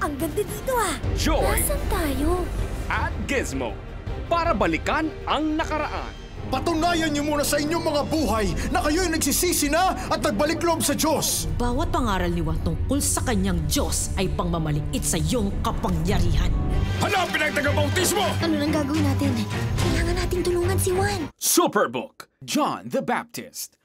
Ang ganda dito ah! Joy Nasaan tayo? at Gizmo para balikan ang nakaraan. Patunayan niyo muna sa inyong mga buhay na kayo'y nagsisisi na at nagbalik loob sa Diyos. Bawat pangaral ni Juan tungkol sa kanyang Diyos ay pangmamaliit sa iyong kapangyarihan. Hanapin ang taga-bautismo! Ano nang gagawin natin? Kailangan nating tulungan si Juan. Superbook, John the Baptist.